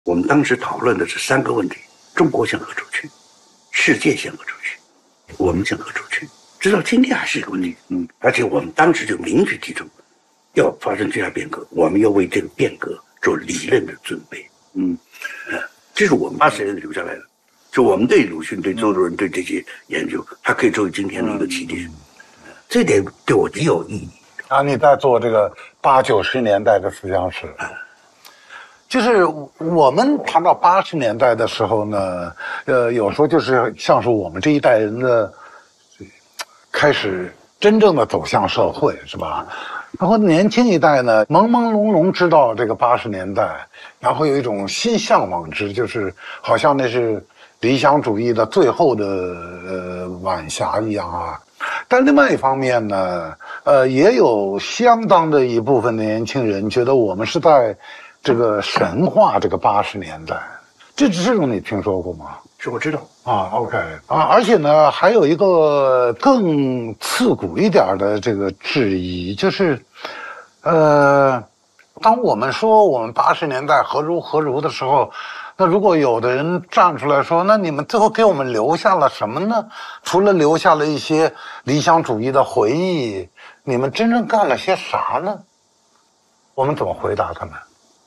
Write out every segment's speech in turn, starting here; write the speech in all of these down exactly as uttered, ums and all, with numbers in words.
我们当时讨论的是三个问题：中国向何处去，世界向何处去，我们向何处去。直到今天还是一个问题。嗯，而且我们当时就明确提出，要发生巨大变革，我们要为这个变革做理论的准备。嗯，呃，这是我们八十年代留下来的。就我们对鲁迅、对周作人、对这些研究，它可以作为今天的一个起点。嗯、这点对我极有意义。 啊，你在做这个八九十年代的思想史。啊就是我们谈到八十年代的时候呢，呃，有时候就是像是我们这一代人的开始真正的走向社会，是吧？然后年轻一代呢，朦朦胧胧知道这个八十年代，然后有一种新向往之，就是好像那是理想主义的最后的呃晚霞一样啊。但另外一方面呢，呃，也有相当的一部分的年轻人觉得我们是在这个神话这个八十年代，这这种你听说过吗？ 是我知道啊 ，OK 啊，而且呢，还有一个更刺骨一点的这个质疑，就是，呃，当我们说我们八十年代何如何如的时候，那如果有的人站出来说，那你们最后给我们留下了什么呢？除了留下了一些理想主义的回忆，你们真正干了些啥呢？我们怎么回答他们？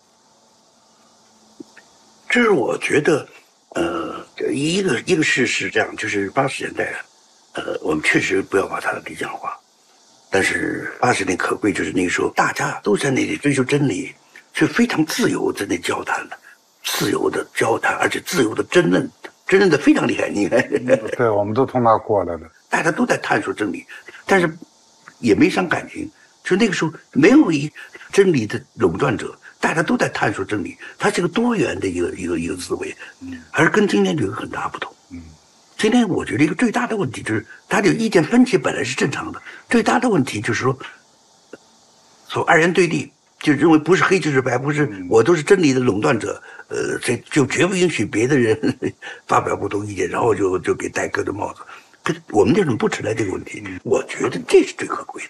这是我觉得，呃，一个一个事是这样，就是八十年代啊，呃，我们确实不要把它理想化，但是八十年可贵就是那个时候大家都在那里追求真理，是非常自由在那交谈的，自由的交谈，而且自由的争论，争论的非常厉害。你看， 对，我们都从那过来的， 大家都在探索真理，但是也没伤感情，就那个时候没有一真理的垄断者。大家都在探索真理，它是个多元的一个一个一个思维，嗯，而跟今天有个很大不同。嗯，今天我觉得一个最大的问题就是，大家有意见分歧本来是正常的，最大的问题就是说，说二元对立，就认为不是黑就是白，不是我都是真理的垄断者，呃，这就绝不允许别的人发表不同意见，然后就就给戴各种帽子。可我们这种不存在这个问题，我觉得这是最可贵的。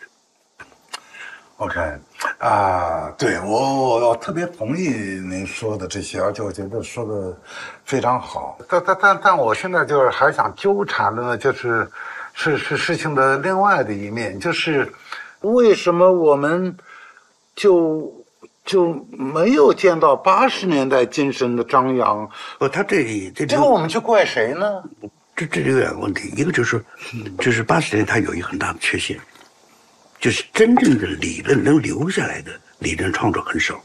OK， 啊、呃，对我我特别同意您说的这些，而且我觉得说的非常好。但但但但我现在就是还想纠缠的呢，就是是是事情的另外的一面，就是为什么我们就就没有见到八十年代精神的张扬？ 呃，他这里这里这个我们去怪谁呢？ 这这里有两个问题，一个就是说，就是八十年它有一个很大的缺陷。就是真正的理论能留下来的理论创作很少。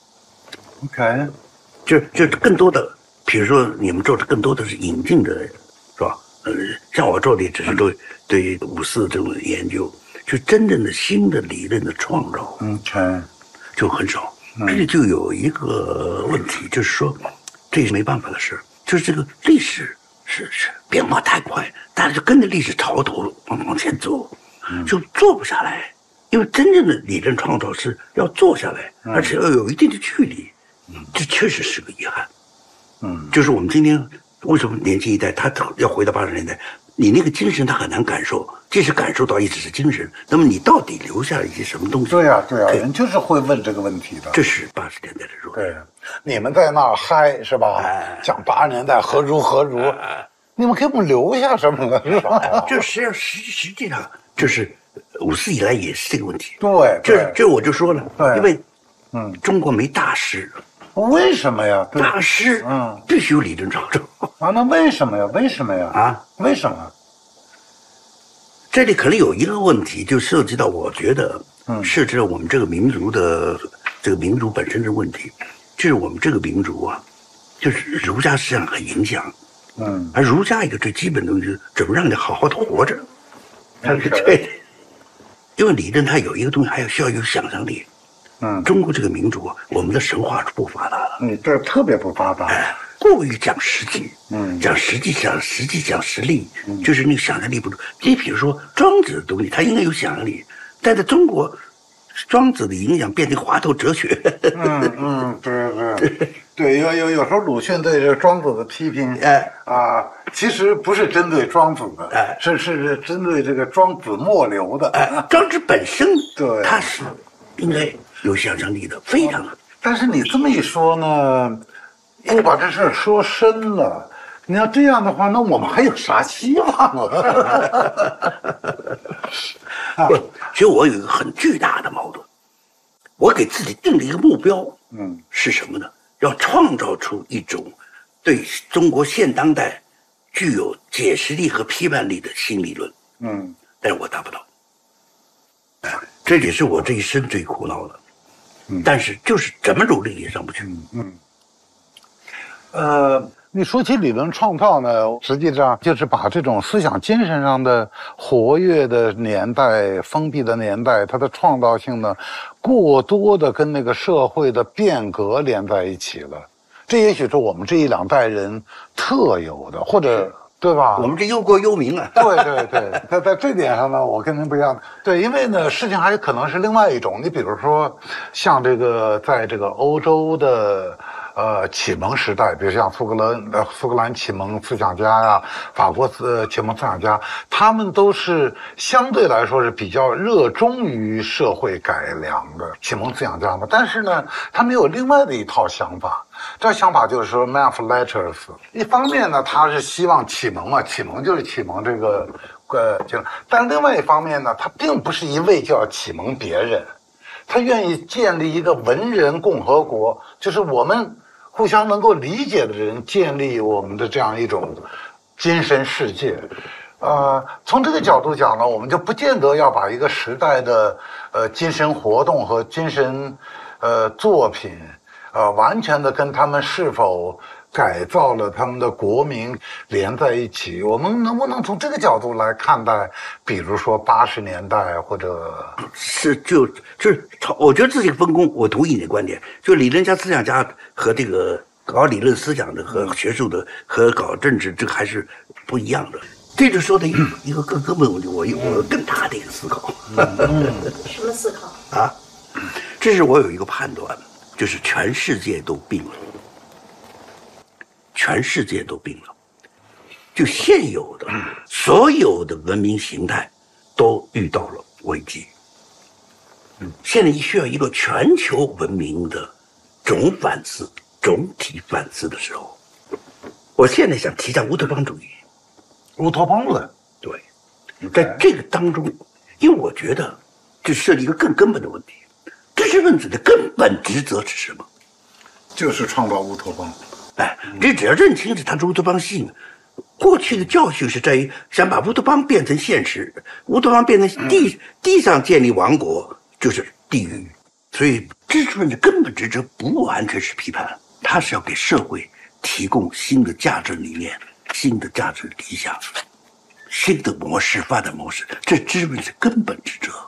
OK， 就就更多的，比如说你们做的更多的是引进的，是吧？呃，像我做的只是对对五四这种研究，就真正的新的理论的创造 ，OK， 就很少。这里就有一个问题，就是说，这是没办法的事，就是这个历史是是变化太快，大家就跟着历史潮头往往前走。就做不下来，因为真正的理论创造是要做下来，而且要有一定的距离，这确实是个遗憾。嗯，就是我们今天为什么年轻一代他要回到八十年代，你那个精神他很难感受，即使感受到也只是精神，那么你到底留下了一些什么东西？ 对呀、啊，对呀、啊，人就是会问这个问题的。 这是八十年代的弱点。 对，你们在那儿嗨是吧？哎、讲八十年代何如何如，哎、你们给我们留下什么了是吧？ 这实际上实实际上。就是五四以来也是这个问题， 对， 这这我就说了， 对， 因为，嗯，中国没大师， 为什么呀？ 大师，嗯，必须有理论创造啊，那为什么呀？为什么呀？ 啊， 为什么？ 这里可能有一个问题，就涉及到我觉得，嗯，涉及到我们这个民族的这个民族本身的问题，就是我们这个民族啊，就是儒家思想很影响，嗯，而儒家一个最基本的东西是怎么让你好好的活着。对，因为理论它有一个东西，还要需要有想象力。嗯，中国这个民族啊，我们的神话是不发达的。 嗯，这特别不发达。 哎，过于讲实际，嗯，讲实际讲实际讲实力，嗯，就是那个想象力不足。你比如说庄子的东西，它应该有想象力，但在中国，庄子的影响变成滑头哲学。 嗯嗯，对对对，有有有时候鲁迅对这庄子的批评，哎啊，其实不是针对庄子的，哎，是是针对这个庄子末流的。 哎，庄子本身， 对， 他是应该有想象力的，非常。 但是你这么一说呢， 又把这事儿说深了。你要这样的话，那我们还有啥希望啊？ 不，其实我有一个很巨大的矛盾，我给自己定了一个目标，嗯，是什么呢？要创造出一种对中国现当代具有解释力和批判力的新理论，嗯，但是我达不到，哎，这也是我这一生最苦恼的，嗯，但是就是怎么努力也上不去，嗯嗯， 呃。你说起理论创造呢，实际上就是把这种思想精神上的活跃的年代、封闭的年代，它的创造性呢，过多的跟那个社会的变革连在一起了。这也许是我们这一两代人特有的，或者对吧？ 我们这忧国忧民啊。 对对对，在在这点上呢，我跟您不一样。对，因为呢，事情还有可能是另外一种。你比如说，像这个在这个欧洲的。呃，启蒙时代，比如像苏格兰、呃苏格兰启蒙思想家呀、法国呃启蒙思想家，他们都是相对来说是比较热衷于社会改良的启蒙思想家嘛。但是呢，他们有另外的一套想法，这想法就是说 man of letters。一方面呢，他是希望启蒙嘛，启蒙就是启蒙这个呃，就但另外一方面呢，他并不是一味就要启蒙别人，他愿意建立一个文人共和国，就是我们。互相能够理解的人建立我们的这样一种精神世界，呃，从这个角度讲呢，我们就不见得要把一个时代的呃精神活动和精神呃作品，呃完全的跟他们是否改造了他们的国民连在一起。我们能不能从这个角度来看待，比如说八十年代或者是就就是我觉得这个分工，我同意你的观点，就理论家、思想家和这个搞理论思想的和学术的和搞政治，这个还是不一样的。这就说的一个一个更根本问题，我有我有更大的一个思考。 什么思考啊？这是我有一个判断，就是全世界都病了。全世界都病了，就现有的所有的文明形态都遇到了危机。现在需要一个全球文明的总反思、总体反思的时候，我现在想提倡乌托邦主义。 乌托邦论， 对，在这个当中，因为我觉得这涉及一个更根本的问题：知识分子的根本职责是什么？ 就是创造乌托邦。 哎，你只要认清是它的乌托邦性，过去的教训是在于想把乌托邦变成现实，乌托邦变成地地上建立王国就是地狱，所以知识分子根本职责不完全是批判，他是要给社会提供新的价值理念、新的价值理想、新的模式发展模式，这知识分子根本职责。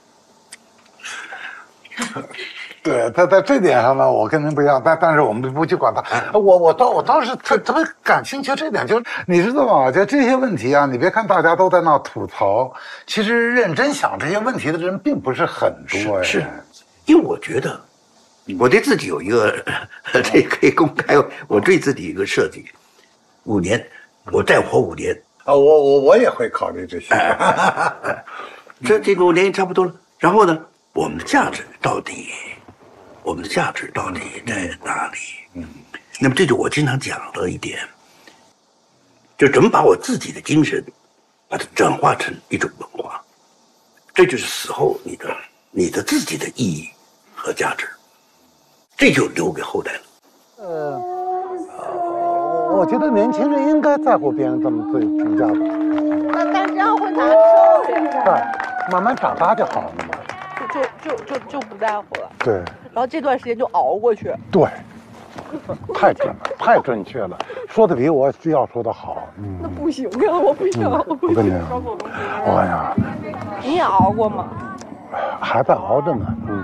对，在在这点上呢，我跟您不一样，但但是我们不去管它。我我倒我倒是特特别感兴趣这点，就是你知道吗？就这些问题啊，你别看大家都在那吐槽，其实认真想这些问题的人并不是很多。 是，是因为我觉得我对自己有一个，这可以公开，我对自己有一个设计，五年，我再活五年啊，我我我也会考虑这些。 这这个五年差不多了，然后呢，我们的价值到底？我们的价值到底在哪里？嗯，那么这就我经常讲的一点，就怎么把我自己的精神，把它转化成一种文化，这就是死后你的你的自己的意义和价值，这就留给后代了。 呃，我觉得年轻人应该在乎别人这么对评价的。 那但这样会难受呀。 对，慢慢长大就好了嘛。 就就就就不在乎了。 对。 然后这段时间就熬过去。 对，太准了，太准确了，说的比我要说的好。嗯， 那不行啊，我不想， 嗯、我跟你讲，哎呀， 你也熬过吗？ 还在熬着呢。嗯。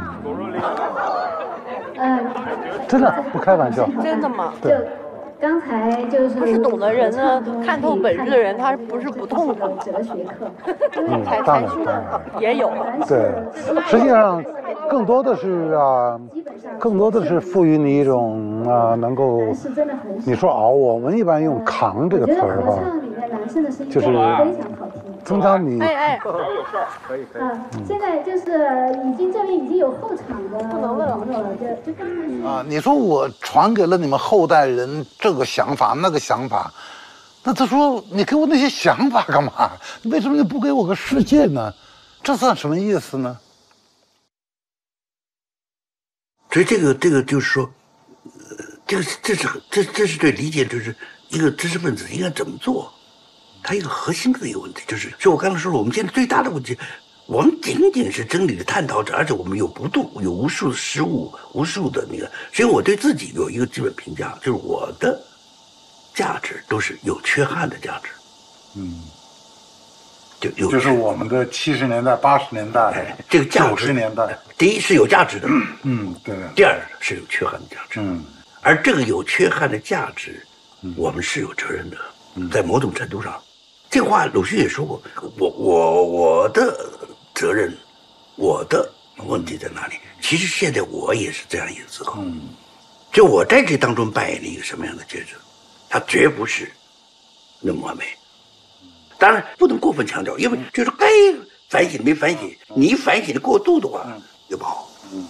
嗯，真的不开玩笑。 真的吗？ 对。 刚才就是不是懂得人呢，看透本质的人，他不是不痛苦哲学课， 嗯，当然当然也有。 对，实际上更多的是啊，更多的是赋予你一种啊，能够你说熬，我们一般用扛这个词儿吧，就是宗江你哎哎， 可以可以。啊，现在就是已经这边已经有后场的朋友了，就就跟啊，你说我传给了你们后代人这个想法那个想法，那他说你给我那些想法干嘛？为什么你不给我个世界呢？这算什么意思呢？ 所以这个这个就是说，呃，这个这是这这是对理解，就是一个知识分子应该怎么做，它一个核心的一个问题，就是就我刚才说了，我们现在最大的问题，我们仅仅是真理的探讨者，而且我们有不度，有无数的失误，无数的那个，所以我对自己有一个基本评价，就是我的价值都是有缺憾的价值， 嗯。 就有就是我们的七十年代、八十年代、 哎这个价值九十年代， 第一是有价值的， 嗯，对。 第二是有缺憾的价值， 嗯， 而这个有缺憾的价值，我们是有责任的，在某种程度上，这话鲁迅也说过，我我我的责任，我的问题在哪里？其实现在我也是这样一个思考， 嗯， 就我在这当中扮演了一个什么样的角色，它绝不是那么完美。当然不能过分强调，因为就是该反省没反省，你反省的过度的话也不好。 嗯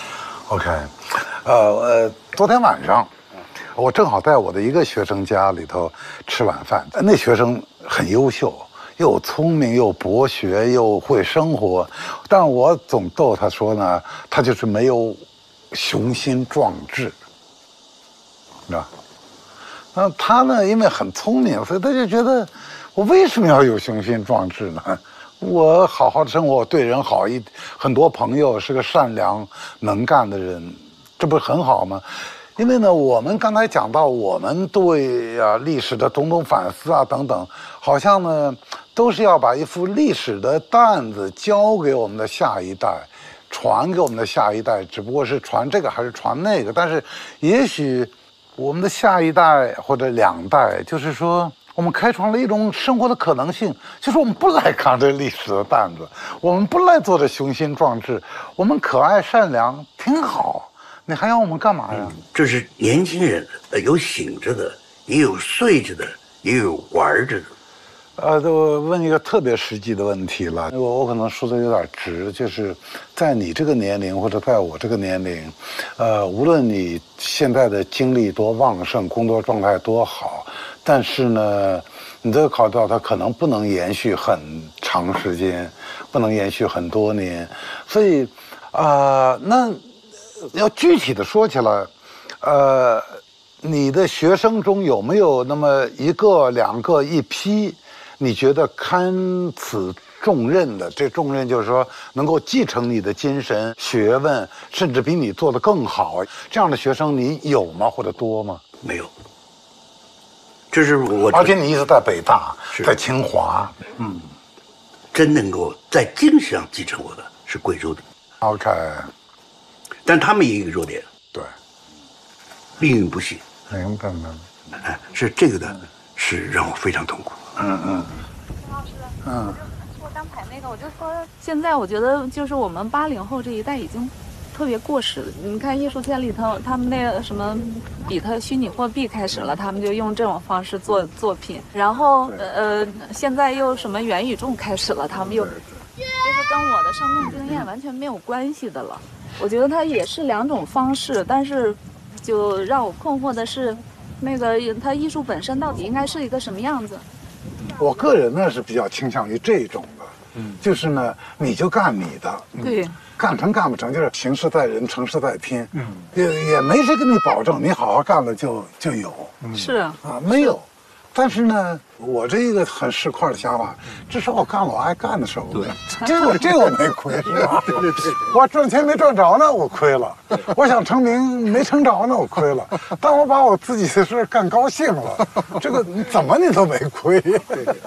OK， 呃呃，昨天晚上我正好在我的一个学生家里头吃晚饭，那学生很优秀，又聪明又博学又会生活，但我总逗他说呢，他就是没有雄心壮志，你知道？那他呢，因为很聪明，所以他就觉得。我为什么要有雄心壮志呢？我好好的生活，对人好一，很多朋友，是个善良能干的人，这不是很好吗？因为呢，我们刚才讲到，我们对啊历史的种种反思啊等等，好像呢都是要把一副历史的担子交给我们的下一代，传给我们的下一代，只不过是传这个还是传那个。但是也许我们的下一代或者两代，就是说。我们开创了一种生活的可能性，就是我们不来扛着历史的担子，我们不来做着雄心壮志，我们可爱善良，挺好。你还要我们干嘛呀？ 嗯、这是年轻人，呃，有醒着的，也有睡着的，也有玩着的。 呃，我问一个特别实际的问题了，我我可能说的有点直，就是在你这个年龄或者在我这个年龄，呃，无论你现在的精力多旺盛，工作状态多好。但是呢，你都要考虑到它可能不能延续很长时间，不能延续很多年，所以，啊、呃，那要具体的说起来，呃，你的学生中有没有那么一个、两个、一批，你觉得堪此重任的？这重任就是说能够继承你的精神、学问，甚至比你做得更好，这样的学生你有吗？或者多吗？ 没有。这是我， 而且你一直在北大，在清华，嗯， 真能够在精神上继承我的是贵州的 ，OK， 但他们也有一个弱点， 对， 命运不幸， 明白明白，哎，是这个的，是让我非常痛苦， 嗯嗯， 老师， 嗯， 我刚才那个我就说，现在我觉得就是我们八零后这一代已经。特别过时了，你看艺术圈里头，他们那个什么比特虚拟货币开始了，他们就用这种方式做作品，然后呃，现在又什么元宇宙开始了，他们又就是跟我的生命经验完全没有关系的了。我觉得它也是两种方式，但是就让我困惑的是，那个它艺术本身到底应该是一个什么样子？ 我个人呢是比较倾向于这种的，嗯，就是呢，你就干你的，嗯、 对。 干成干不成，就是形势在人，成事在天。嗯，也也没谁跟你保证，你好好干了就就有。 嗯、是啊， 没有。但是呢，我这一个很市侩的想法，至少我干了我爱干的事儿。对，这我这我没亏，是吧？对对对。我赚钱没赚着呢，我亏了；我想成名没成着呢，我亏了。但我把我自己的事干高兴了，这个怎么你都没亏。对对对。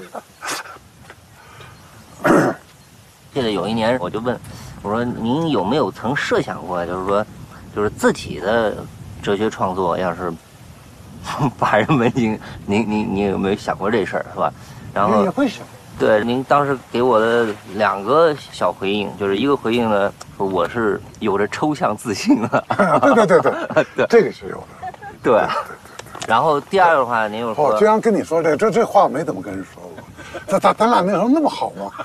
记得有一年，我就问。我说您有没有曾设想过，就是说，就是自己的哲学创作要是把人闻名，您您您有没有想过这事儿，是吧？然后也会想。 对，您当时给我的两个小回应，就是一个回应呢，说我是有着抽象自信的。 对对对对对，这个是有的。 对。然后第二个话，您又说， 我居然跟你说这这这话没怎么跟人说过。 咱咱咱俩那时候那么好吗？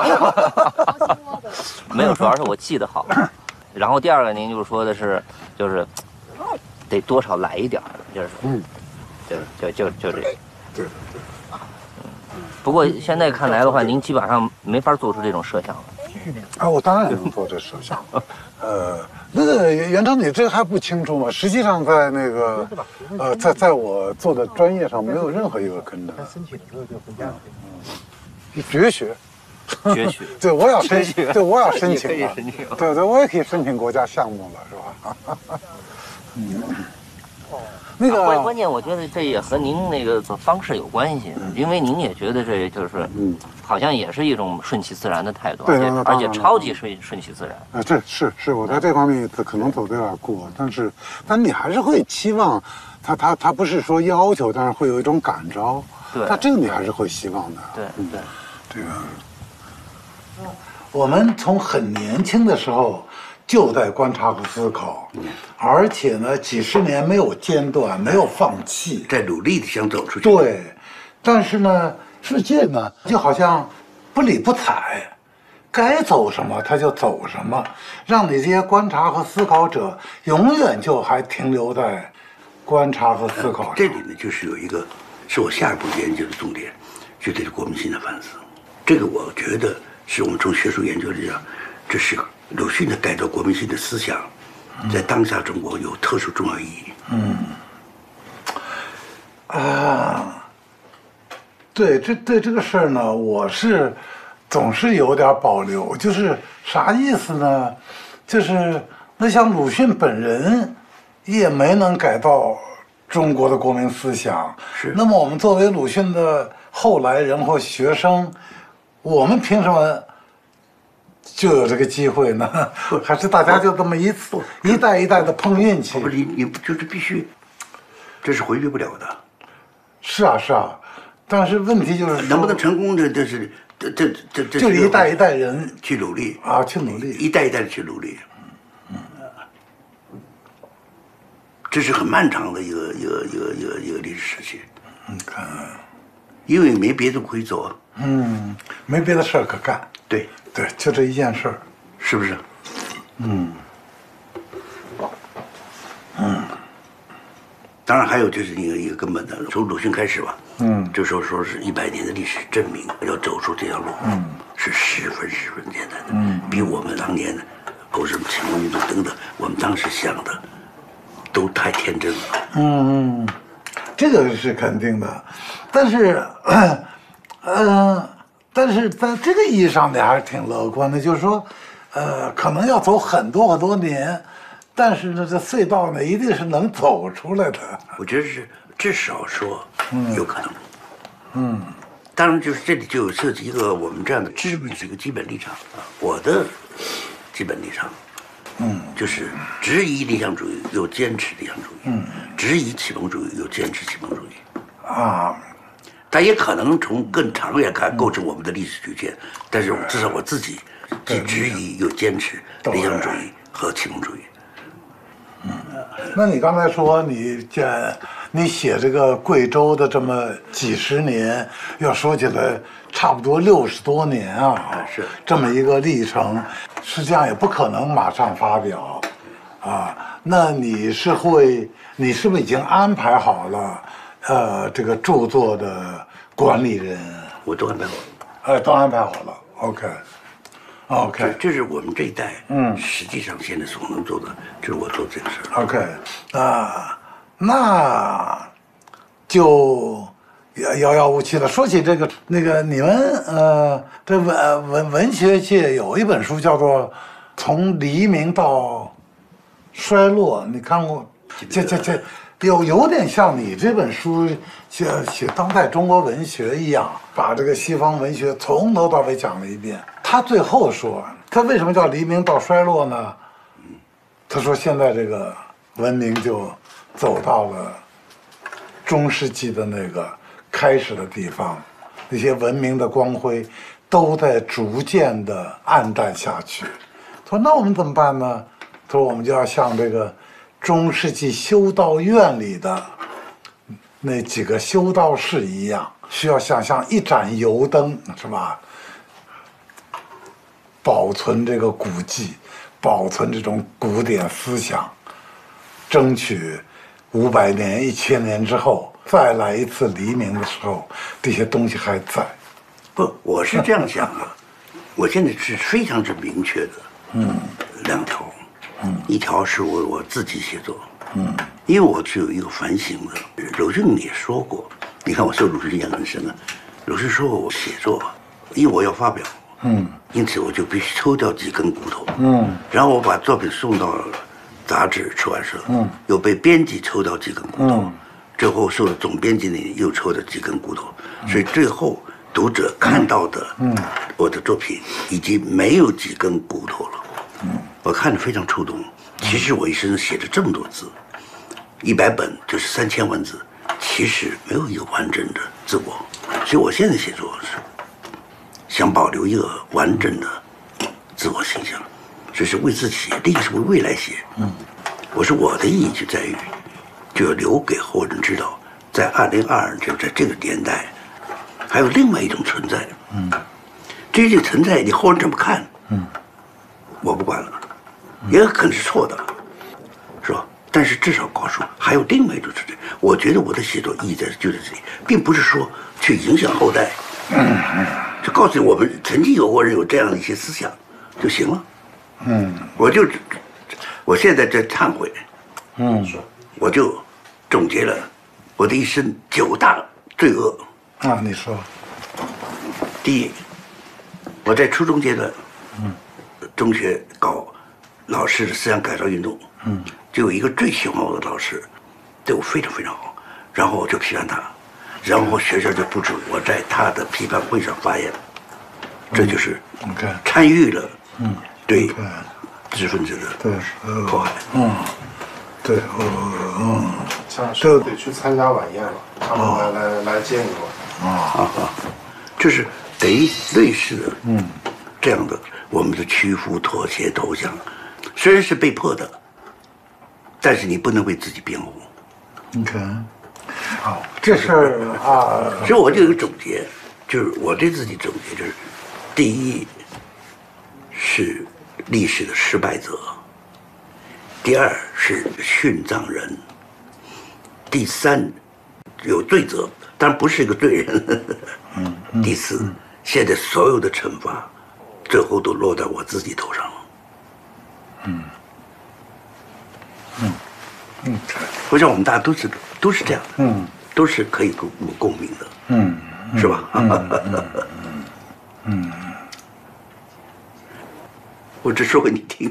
没有，主要是我记得好。然后第二个，您就说的是，就是得多少来一点儿，就是嗯，就就就就这。 对对。 不过现在看来的话，您基本上没法做出这种设想了。 啊，我当然也能做这设想。呃，那个袁成，你这还不清楚吗？实际上，在那个呃，在在我做的专业上，没有任何一个跟的。申请的时候就分家。嗯，绝学。 绝学。 对，我要申请，对，我要申请了。 申请对对，我也可以申请国家项目了，是吧？嗯。那个关关键，我觉得这也和您那个方式有关系，因为您也觉得这就是，嗯，好像也是一种顺其自然的态度， 对， 而且超级顺顺其自然。 啊，这是是我在这方面可能走得有点过，但是，但你还是会期望他他他不是说要求，但是会有一种感召， 对， 那这个你还是会希望的， 对对， 这个，我们从很年轻的时候。就在观察和思考，而且呢，几十年没有间断，没有放弃， 在努力的想走出去。 对，但是呢，世界呢，就好像不理不睬，该走什么他就走什么，让你这些观察和思考者永远就还停留在观察和思考上。 这里呢，就是有一个是我下一步研究的重点，就对国民性的反思。这个我觉得是我们从学术研究来讲，这是鲁迅的改造国民性的思想，在当下中国有特殊重要意义。 嗯，啊，对，这对这个事儿呢，我是总是有点保留，就是啥意思呢？就是那像鲁迅本人也没能改造中国的国民思想， 是。 那么我们作为鲁迅的后来人或学生，我们凭什么就有这个机会呢？还是大家就这么一次一代一代的碰运气？ 不是你你就是必须，这是回避不了的。 是啊是啊，但是问题就是能不能成功，这这是这这这这就是一代一代人去努力啊，去努力， 一代一代的去努力。嗯，这是很漫长的一个一个一个一个一个历史时期。 你看， 因为没别的可以走， 嗯，没别的事儿可干。 对对，就这一件事儿， 是不是？ 嗯嗯。 当然还有就是一个一个根本的，从鲁迅开始吧， 嗯， 这时候说是一百年的历史证明，要走出这条路， 嗯， 是十分十分简单的， 嗯， 比我们当年搞什么启蒙运动等等，我们当时想的都太天真了。 嗯嗯，这个是肯定的，但是，嗯、呃，但是在这个意义上，你还是挺乐观的，就是说，呃，可能要走很多很多年。但是呢，这隧道呢，一定是能走出来的。 我觉得是至少说有可能。 嗯， 当然就是这里就有涉及一个我们这样的知识这个基本立场啊，我的基本立场， 嗯， 就是质疑理想主义有坚持理想主义， 嗯， 质疑启蒙主义有坚持启蒙主义， 啊， 但也可能从更长远看构成我们的历史局限，但是至少我自己既质疑又坚持理想主义和启蒙主义。 嗯，那你刚才说你这你写这个贵州的这么几十年，要说起来差不多六十多年啊， 是这么一个历程，实际上也不可能马上发表，啊，那你是会，你是不是已经安排好了，呃，这个著作的管理人？ 我都安排好了， 哎，都安排好了 ，OK。OK， 这, 这是我们这一代， 嗯， 实际上现在所能做的，就是我做这个事儿。 OK， 啊，那就遥遥无期了。说起这个，那个你们呃，这文文文学界有一本书叫做《从黎明到衰落》，你看过？这这这有有点像你这本书写写当代中国文学一样，把这个西方文学从头到尾讲了一遍。他最后说，他为什么叫黎明到衰落呢？他说现在这个文明就走到了中世纪的那个开始的地方，那些文明的光辉都在逐渐的暗淡下去。他说那我们怎么办呢？他说我们就要像这个中世纪修道院里的那几个修道士一样，需要想象一盏油灯，是吧？保存这个古迹，保存这种古典思想，争取五百年、一千年之后再来一次黎明的时候，这些东西还在。 不，我是这样想的，我现在是非常之明确的，嗯，两条，嗯，一条是我我自己写作，嗯，因为我是有一个反省的。鲁迅也说过，你看我受鲁迅影响很深了。鲁迅说过我写作，因为我要发表，嗯，因此我就必须抽掉几根骨头，嗯，然后我把作品送到杂志出版社，嗯，又被编辑抽掉几根骨头，嗯，最后受了总编辑那又抽了几根骨头，嗯，所以最后读者看到的，嗯，我的作品已经没有几根骨头了，嗯，我看着非常触动。其实我一生写了这么多字，一百本就是三千万字，其实没有一个完整的自我，所以我现在写作是想保留一个完整的自我形象，这是为自己写，另一个是为未来写。嗯，我说我的意义就在于，就要留给后人知道，在二零二二就在这个年代，还有另外一种存在。嗯，这种存在你后人怎么看？嗯，我不管了，也可能是错的，是吧？但是至少告诉还有另外一种存在。我觉得我的写作意义在就在这里，并不是说去影响后代，就告诉你我们曾经有过人有这样的一些思想就行了。嗯，我就我现在在忏悔。嗯，我就总结了我的一生九大罪恶。 啊，你说。 第一，我在初中阶段，嗯，中学搞老师的思想改造运动，嗯，就有一个最喜欢我的老师，对我非常非常好，然后我就批判他，然后学校就布置我在他的批判会上发言，这就是参与了，嗯，对知识分子的对迫害， 嗯，对，呃，嗯， 像是得去参加晚宴了，他们来来来接你了， 啊啊，就是等于类似的，嗯，这样的我们的屈服、妥协、投降，虽然是被迫的，但是你不能为自己辩护。 你看，好，这事儿啊， 所以我就有一个总结，就是我对自己总结就是：第一是历史的失败者，第二是殉葬人，第三有罪责，当然不是一个罪人。嗯，嗯第四，嗯、现在所有的惩罚，最后都落在我自己头上了。嗯，嗯，嗯，我想我们大家都是都是这样的，嗯，都是可以共共鸣的，嗯，是吧？嗯嗯嗯嗯，我只说给你听。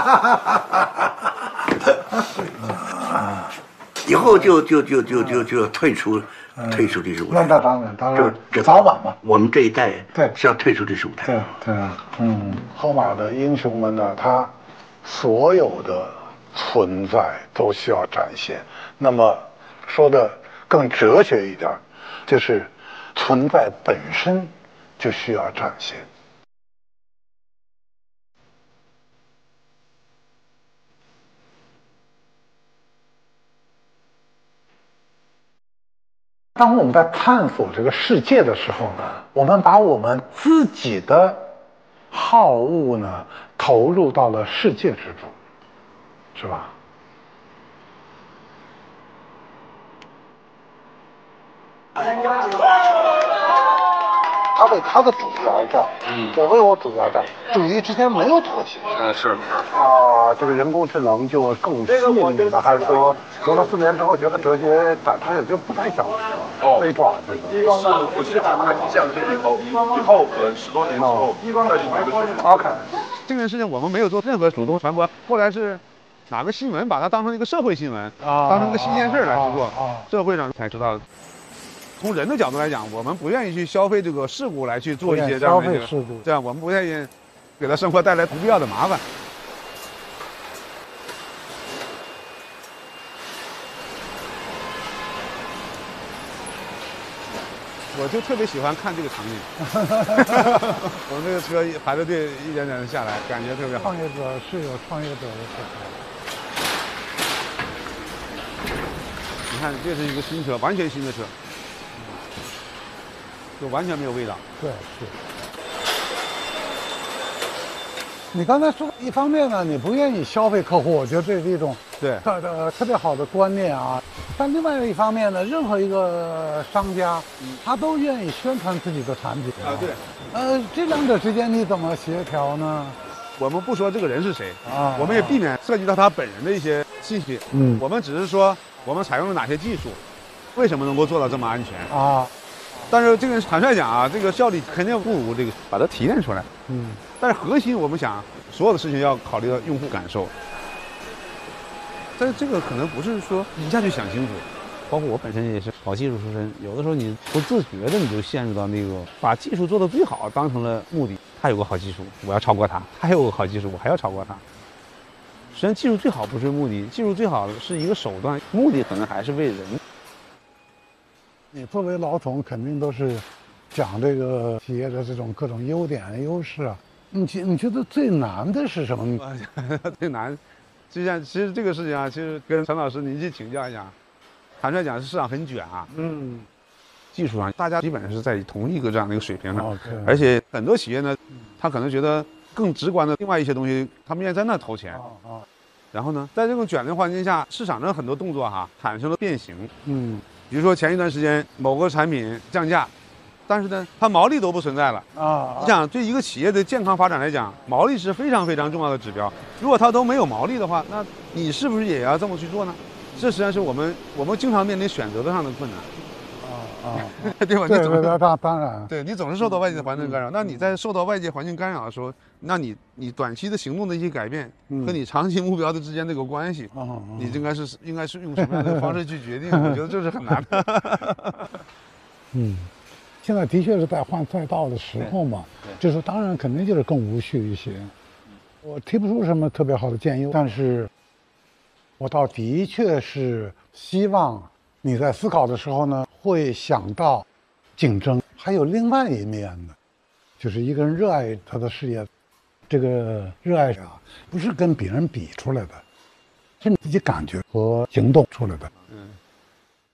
以后就就就就就就要退出，退出历史舞台。 那当然，当然，就早晚嘛。 我们这一代对是要退出历史舞台。 对对啊，嗯，后马的英雄们呢，他所有的存在都需要展现。那么说的更哲学一点，就是存在本身就需要展现。当我们在探索这个世界的时候呢，我们把我们自己的好恶呢投入到了世界之中，是吧？他为他的主义而战，嗯，我为我主义而战，主义之间没有妥协。 嗯，是啊，这个人工智能就更吸引你了，还是说读了四年之后觉得哲学他他也就不太想哦悲壮？ 是我记得很降低以后，以后可能十多年之后，再去买个书。 OK， 这件事情我们没有做任何主动传播，后来是哪个新闻把它当成一个社会新闻，啊、当成一个新鲜事来去做，啊啊、社会上才知道。从人的角度来讲，我们不愿意去消费这个事故来去做一些这样的、这个、这样，我们不愿意给他生活带来不必要的麻烦。我就特别喜欢看这个场景。我们这个车排着队一点点的下来，感觉特别好。 创业者是有创业者的色彩。 你看这是一个新车，完全新的车，就完全没有味道。 对，是。你刚才说，一方面呢，你不愿意消费客户，我觉得这是一种对特呃特别好的观念啊。但另外一方面呢，任何一个商家，嗯、他都愿意宣传自己的产品啊。对。 呃，这两者之间你怎么协调呢？ 我们不说这个人是谁啊， 我们也避免涉及到他本人的一些信息。 嗯， 我们只是说我们采用了哪些技术，为什么能够做到这么安全啊？ 但是这个坦率讲啊，这个效率肯定不如这个把它提炼出来。 嗯。 但是核心我们想，所有的事情要考虑到用户感受。但是这个可能不是说一下就想清楚。 包括我本身也是搞技术出身，有的时候你不自觉的你就陷入到那个把技术做得最好当成了目的。他有个好技术，我要超过他；他有个好技术，我还要超过他。实际上，技术最好不是目的，技术最好的是一个手段，目的可能还是为人。 你作为老总，肯定都是讲这个企业的这种各种优点、优势啊。你觉你觉得最难的是什么？ 最难，就像其实这个事情啊，其实跟陈老师您去请教一下。坦率讲，市场很卷啊。 嗯。 技术上，大家基本上是在同一个这样的一个水平上， okay. 而且很多企业呢，他可能觉得更直观的另外一些东西，他们愿意在那投钱。 啊。 然后呢，在这种卷的环境下，市场上很多动作哈产生了变形。 嗯。 比如说前一段时间某个产品降价，但是呢，它毛利都不存在了啊。你想，对一个企业的健康发展来讲，毛利是非常非常重要的指标。如果它都没有毛利的话，那你是不是也要这么去做呢？这实际上是我们我们经常面临选择上的困难。啊，对吧？ 对对对，当当然， 对你总是受到外界环境干扰。那你在受到外界环境干扰的时候，那你你短期的行动的一些改变，和你长期目标的之间这个关系，你应该是应该是用什么样的方式去决定？我觉得这是很难的。 嗯，现在的确是在换赛道的时候嘛，就是当然肯定就是更无序一些。我提不出什么特别好的建议，但是我倒的确是希望你在思考的时候呢，会想到竞争，还有另外一面呢，就是一个人热爱他的事业，这个热爱啊，不是跟别人比出来的，是你自己感觉和行动出来的。嗯。